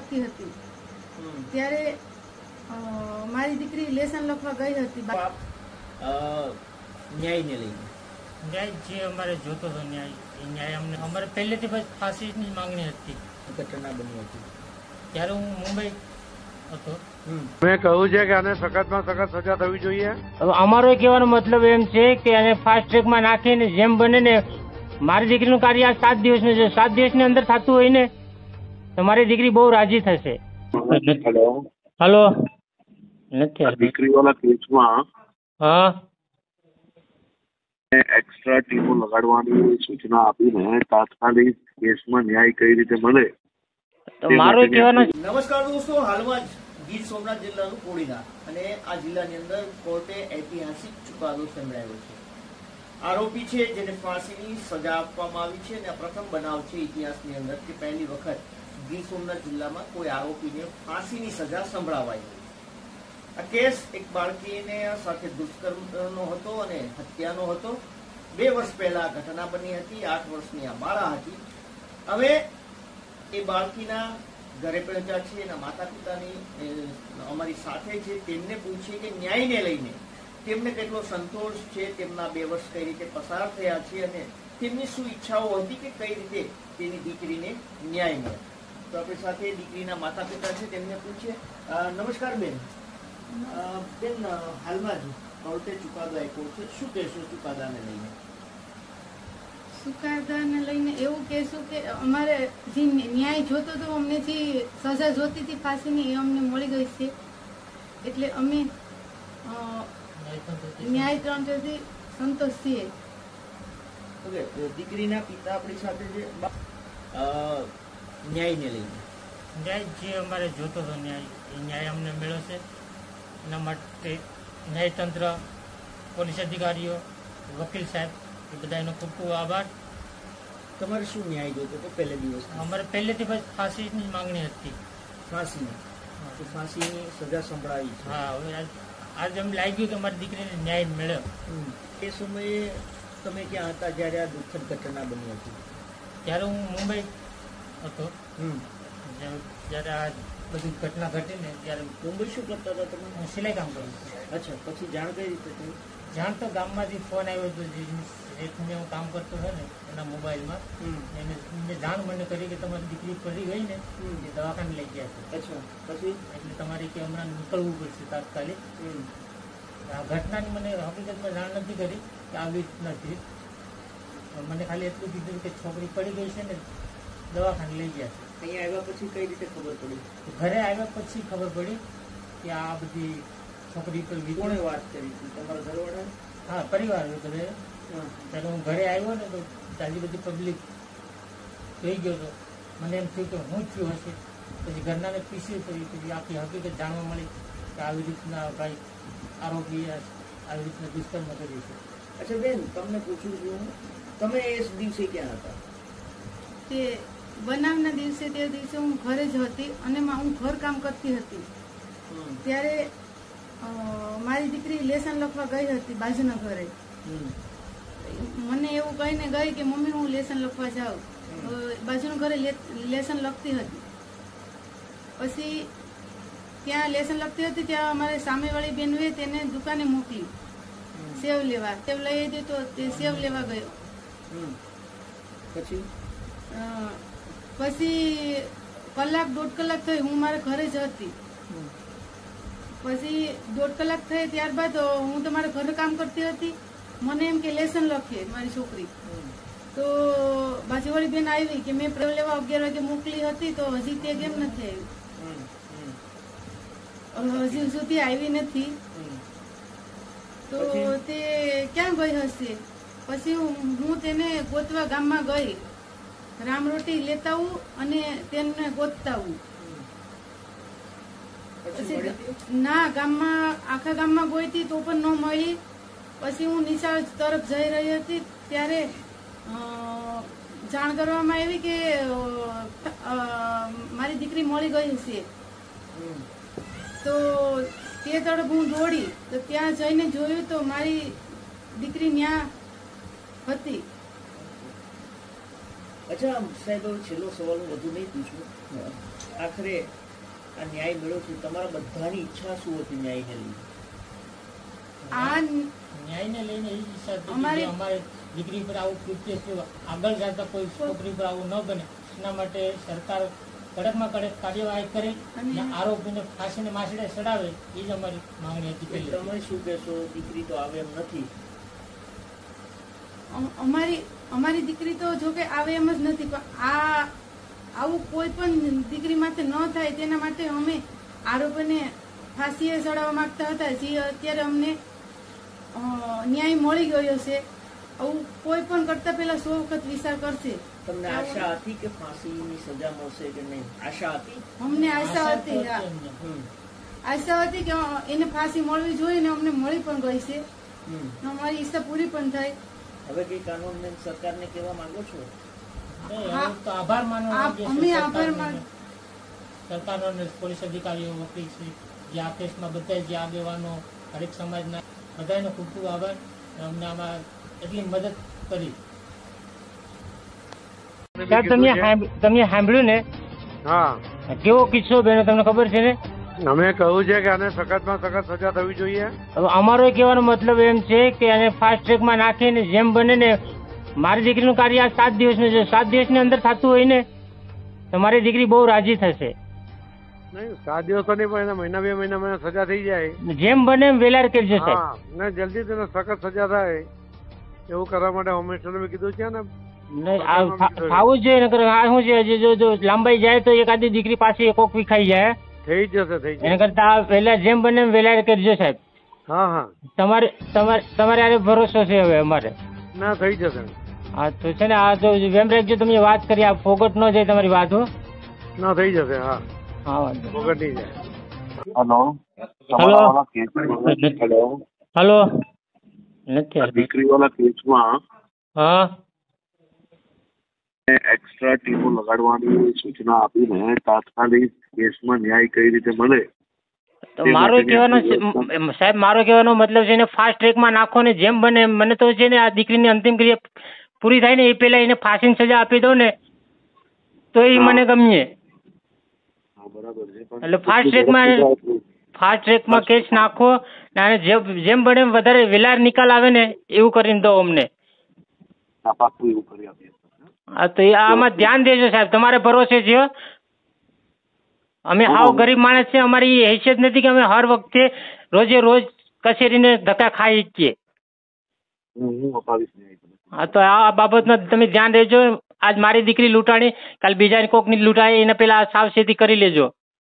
લખતી હતી ત્યારે મારી દીકરી લેસન લખવા ગઈ હતી. ન્યાયને લઈને ન્યાય જે અમારે જોતો હતો ન્યાય અમને અમારે પહેલેથી બસ ફાંસીની માંગણી હતી. ઘટના બની હતી ત્યારે હું મુંબઈ હતો. મેં કહ્યું છે કે આને સખતમાં સખત સજા થવી જોઈએ. હવે અમારો કહેવાનો મતલબ એમ છે કે આને ફાસ્ટ ટ્રેકમાં નાખીને જેમ બને ને મારી દીકરીનું કાર્ય આ 7 દિવસનું છે. 7 દિવસની અંદર થતું હોય ને તો મારી દીકરી બહુ રાજી થશે. હલો નથી દીકરીઓના કેસમાં હા એક્સ્ટ્રા ટીમો લગાડવાની સૂચના આપીને તાત્કાલિક કેસમાં ન્યાય કઈ રીતે મળે. મારો કહેવાનો નમસ્કાર દોસ્તો, હાલમાં જ ગીર સોમનાથ જિલ્લાનું કોડીનાર અને આ જિલ્લાની અંદર કોર્ટે ઐતિહાસિક ચુકાદો સંભળાયો છે. આરોપી છે જેને ફાંસીની સજા આપવામાં આવી છે અને પ્રથમ બનાવ છે ઇતિહાસની અંદર કે પહેલી વખત ગીર સોમનાથ જિલ્લામાં કોઈ આરોપીને ફાંસીની સજા સંભળાવાઈ. આ કેસ એક બાળકીને સાથે દુષ્કર્મનો હતો અને હત્યાનો હતો. 2 વર્ષ પહેલા ઘટના બની હતી. 8 વર્ષની આ બાળા હતી. હવે એ બાળકીના ઘરે પહોંચ્યા છે, એના માતા પિતાની અમારી સાથે છે. તેમને પૂછીએ કે ન્યાયને લઈને તેમને કેટલો સંતોષ છે, તેમના 2 વર્ષ કઈ રીતે પસાર થયા છે અને તેમની શું ઈચ્છાઓ હતી કે કઈ રીતે તેની દીકરીને ન્યાય મળે. તો આપણી સાથે દીકરીના માતા પિતા છે, તેમને પૂછીએ. નમસ્કાર બેન. બેન, હાલમાં જ કોર્ટે ચુકાદો આપ્યો છે, શું કહેશો ચુકાદાને લઈને? ચુકાદાને લઈને એવું કહેશું કે અમારે જે ન્યાય જોતો હતો, અમને જે સજા જોતી હતી ફાંસીની એ અમને મળી ગઈ છે. એટલે અમે ન્યાય તંત્રથી સંતોષ છીએ. ઓકે, દીકરીના પિતા આપણી સાથે છે. ન્યાયને લઈને ન્યાય જે અમારે જોતો હતો ન્યાય અમને મળ્યો છે. એના માટે ન્યાયતંત્ર, પોલીસ અધિકારીઓ, વકીલ સાહેબ એ બધાનો ખૂબ ખૂબ આભાર. તમારે શું ન્યાય જોતો હતો પહેલે દિવસ? અમારે પહેલેથી બસ ફાંસીની માંગણી હતી. ફાંસીની સજા સંભળાવી છે. હા, હવે આજે એમ લાગ્યું કે મારી દીકરીને ન્યાય મળ્યો. એ સમયે તમે ક્યાં હતા જ્યારે આ દુઃખદ ઘટના બની હતી? ત્યારે હું મુંબઈ હતો. જ્યારે આ બધી ઘટના ઘટી ને ત્યારે મુંબઈ શું કરતા હતા તમે? હું સિલાઈ કામ કરું. અચ્છા, પછી જાણ કઈ રીતે થઈ? જાણ તો ગામમાંથી ફોન આવ્યો હતો, જેને હું કામ કરતો હતો ને એના મોબાઈલમાં. એને જાણ મને કરી કે તમારી દીકરી પડી ગઈ ને એ દવાખાને લઈ ગયા છે. અચ્છા, પછી એટલે તમારે કે હમણાં નીકળવું પડશે તાત્કાલિક. આ ઘટનાની મને હકીકતમાં જાણ નથી કરી કે આવી નથી. મને ખાલી એટલું કીધું કે છોકરી પડી ગઈ છે ને દવાખાને લઈ ગયા છે. અહીંયા આવ્યા પછી કઈ રીતે ખબર પડી? ઘરે આવ્યા પછી ખબર પડી કે આ બધી છોકરી પર કોણે વાત કરી હતી? તમારા ઘરવાળા? હા, પરિવાર ઘરે. ત્યારે હું ઘરે આવ્યો ને તો તાજી બધી પબ્લિક જોઈ ગયો હતો. મને એમ થયું કે હું થયું હશે. પછી ઘરનાને પીસી પડી, પછી આખી હકીકત જાણવા મળી કે આવી રીતના ભાઈ આરોપી આવી રીતના દુષ્કર્મ કર્યું છે. અચ્છા બેન, તમને પૂછું છું, તમે એ દિવસે ક્યાં હતા? તે બનાવના દિવસે તે દિવસે હું ઘરે જ હતી અને હું ઘર કામ કરતી હતી. ત્યારે મારી દીકરી લેસન લખવા ગઈ હતી બાજુના ઘરે. મને એવું કહીને ગઈ કે મમ્મી હું લેસન લખવા જાઉં. બાજુના ઘરે લેસન લખતી હતી. પછી ત્યાં લેસન લખતી હતી ત્યાં અમારે સામેવાળી બેનવે તેને દુકાને મોકલી સેવ લેવા. સેવ લઈ હતી તો તે સેવ લેવા ગયો. પછી કલાક 1.5 કલાક થઈ, હું મારા ઘરે જ હતી. પછી 1.5 કલાક થઈ ત્યારબાદ હું તમારા ઘરે કામ કરતી હતી. મને એમ કે લેસન લખીએ મારી છોકરી. તો બાજુવાળી બેન આવી કે મેં પ્રેમ લેવા 11 વાગે મોકલી હતી તો હજી તે કેમ નથી આવી? હજી સુધી આવી નથી. તો તે ક્યાં ગઈ હશે? પછી હું તેને ગોતવા ગામમાં ગઈ. રામરોટી લેતા આવું અને તેને ગોતતા આવું. ના, આખા ગામમાં ગોઈતી તો પણ ન મળી. પછી હું નિશાળ તરફ જઈ રહી હતી ત્યારે જાણ કરવામાં આવી કે મારી દીકરી મળી ગઈ છે. તો તે તરફ હું દોડી તો ત્યાં જઈને જોયું તો મારી દીકરી ત્યાં હતી. અચ્છા સાહેબ, છેલ્લો સવાલ હું વધુ નહીં પૂછું. આખરે આ ન્યાય મળ્યો છે, તમારા બધાની ઈચ્છા શું હતી ન્યાયને લઈને? આ ન્યાયને લઈને એ ઈચ્છા હતી કે અમારી- જે અમારે દીકરી પર આવું કૃત્ય થયું, આગળ જતા કોઈ છોકરી પર આવું ન બને એના માટે સરકાર કડકમાં કડક કાર્યવાહી કરે અને આરોપીને ફાંસીને માછડે ચડાવે, એ જ અમારી માંગણી હતી પહેલી. તમે શું કહેશો? દીકરી તો આવે એમ નથી. અમારી દીકરી તો જો કે આવે એમ જ નથી, પણ આવું કોઈ પણ દીકરી માટે ન થાય તેના માટે અમે આરોપીને ફાંસીએ ચડાવવા માંગતા હતા, જે અત્યારે અમને ન્યાય મળી ગયો છે. આવું કોઈ પણ કરતા પહેલા 100 વખત વિચાર કરશે. તમને આશા હતી કે ફાંસીની સજા મળશે કે નહીં? આશા હતી? અમને આશા હતી, હા. આશા હતી કે એને ફાંસી મળવી જોઈએ ને અમને મળી પણ ગઈ છે. અમારી ઈચ્છા પૂરી પણ થાય. હવે કઈ કાનૂન સરકારને કહેવા માંગો છો? હવે તો આભાર માનવો જોઈએ અમે આભાર માન સરકારનો અને પોલીસ અધિકારીઓ, વકીલ શ્રી, જે આ કેસમાં બધા જે આગેવાનો, હરેક સમાજના બધાનો ખૂબ ખૂબ આભાર. અમને આમાં એટલી મદદ કરી. તમે સાંભળ્યું ને? હા, કેવો કિસ્સો બેનો તમને ખબર છે ને? અમે કહ્યું છે કે આને સખતમાં સખત સજા થવી જોઈએ. હવે અમારો કહેવાનો મતલબ એમ છે કે આને ફાસ્ટ ટ્રેકમાં નાખીને જેમ બને ને, મારી દીકરીનું કાર્ય આ 7 દિવસનું છે, 7 દિવસની અંદર થતું હોય ને તો મારી દીકરી બહુ રાજી થશે. નહીં, 7 દિવસો નહીં પણ એના મહિના 2 મહિનામાં સજા થઈ જાય. જેમ બને એમ વેલાર કરજો સાહેબ. હા, ને જલ્દી તેને સખત સજા થાય એવું કરવા માટે હોમ મિનિસ્ટરને મેં કીધું છે ને. નહીં, ખાવું જ જોઈએ. નકર આ શું છે, જો લાંબાઈ જાય તો એકાદી દીકરી પાછી કોક વિખાઈ જાય. થઈ જશે, થઈ જશે. એના કરતા વેલા જેમ બને એમ વેલાર કરજો સાહેબ. હા હા, તમારે આરે ભરોસો છે હવે અમારે. ના થઈ જશે. હા તો છે ને, આ તો વેમ રાખજો. તમે વાત કરી, આ ફોગટ ન જાય તમારી વાત. હો, ના થઈ જશે. હા હા, વાંધો વગર નહીં જાય. હેલો હલો નથી દીકરીવાળા કેસમાં હા એક્સ્ટ્રા ટીમો લગાડવાની સૂચના આપીને તાત્કાલિક કેસમાં ન્યાય કઈ રીતે મળે? તો મારો કહેવાનો સાહેબ, મારો કહેવાનો મતલબ છે ને, ફાસ્ટ ટ્રેકમાં નાખો ને જેમ બને એમ. મને તો છે ને આ દીકરીની અંતિમ ક્રિયા પૂરી થાય ને એ પહેલા એને ફાંસીની સજા આપી દો ને તો એ મને ગમે. બરાબર છે, એટલે ફાસ્ટ ટ્રેકમાં કેસ નાખો અને જેમ બને એમ વધારે વેલાર નિકાલ આવે ને એવું કરીને દો અમને. પાકું એવું કરી આપીએ. હા તો આમાં ધ્યાન દેજો સાહેબ, તમારે ભરોસે છે. અમે હાવ ગરીબ માણસ છે, અમારી હેસિયત નથી કે અમે હર વખતે રોજે રોજ કચેરીને ધક્કા ખાઈ છીએ. હું અપાવીશ ન્યાય. હા તો આ બાબતમાં તમે ધ્યાન દેજો. આજ મારી દીકરી લૂંટાણી, કાલ બીજા કોકની લૂંટાય, એને પેલા સાવચેતી કરી લેજો.